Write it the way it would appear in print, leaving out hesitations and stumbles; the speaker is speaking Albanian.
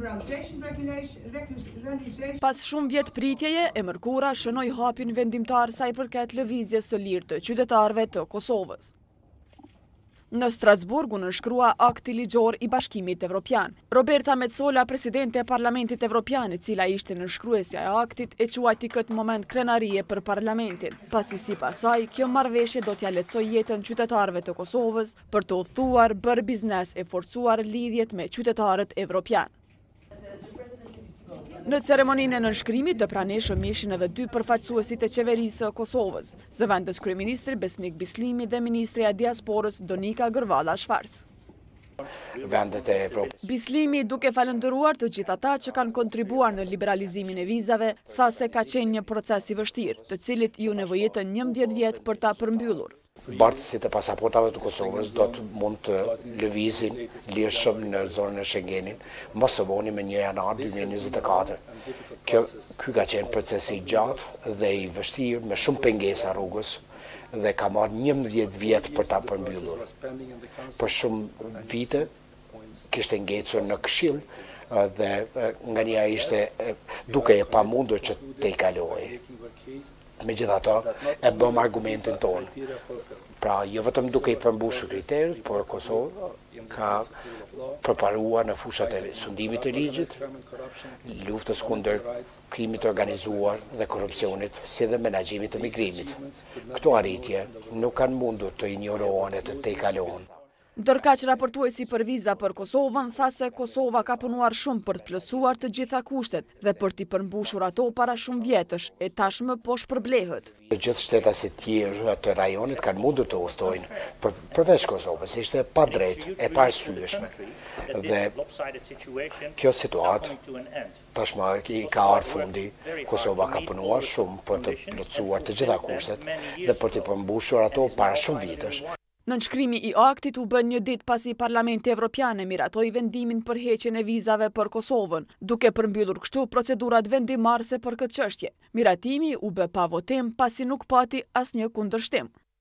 Pas shumë vjet pritjeje, e mërkura shënoi hapjen vendimtar sa i përket lëvizjes së lirë të qytetarëve të Kosovës. Në Strasburg u nënshkrua akti ligjor i Bashkimit Evropian. Roberta Metsola, presidente e Parlamentit Evropian, e cila ishte nënshkruesja e aktit, e quajti këtë moment krenarie për Parlamentin, pasi sipas saj kjo marrëveshje do t'ja lehtësojë jetën qytetarëve të Kosovës për të udhëtuar, bërë biznes e forcuar lidhjet me qytetarët evropian. Në ceremoninë e nënshkrimit të pranishëm ishin edhe 2 përfaqësuesit e qeverisë së Kosovës, zëvendës kryeministri Besnik Bislimi dhe ministrja e diasporës Donika Gërvalla Shvarc. Bislimi, duke falendëruar të gjithë ata që kanë kontribuar në liberalizimin e vizave, tha se ka qenë një proces i vështirë, të cilit ju nevojitën 11 vjet për ta përmbyllur. Bartësit e pasaportave të Kosovës do të mund të lëvizin lirshëm në zonën e Schengenin, mos së voni me 1 janar 2024. Ky ka qenë procesi i gjatë dhe i vështirë, me shumë pengesa rrugës, dhe ka marrë 11 vjet për ta përmbyllur. Për shumë vite kishte ngecur në Këshill dhe nga një ishte duke e pamundur që te i kalojë. Megjithatë, e bëm argumentin tonë. Pra, jo vetëm duke i përmbushur kriteret, por Kosova ka përparuar në fushat e sundimit të ligjit, luftës kundër krimit organizuar dhe korrupsionit, si dhe menaxhimit të migrimit. Këto arritje nuk kanë mundur të injorohen e të tejkalohen. Ndërkaq raportuesi për viza për Kosovën tha se Kosova ka punuar shumë për të plotësuar të gjitha kushtet dhe për t'i përmbushur ato para shumë vjetësh, e tashmë po shpërblehet. Të gjithë shtetasit tjerë të rajonit kanë mundur të udhtojnë përveç Kosovës, ishte pa drejtë e pa arsyeshme. Dhe kjo situatë tashmë i ka ardhur fundi. Kosova ka punuar shumë për të plotësuar të gjitha kushtet dhe për t'i përmbushur ato para shumë vitesh. Nënshkrimi i aktit u bën një ditë pasi Parlamenti Evropian e miratoi vendimin për heqjen e vizave për Kosovën, duke përmbyllur kështu procedurat vendimarrëse për këtë çështje. Miratimi u bë pa votim pasi nuk pati asnjë kundërshtim.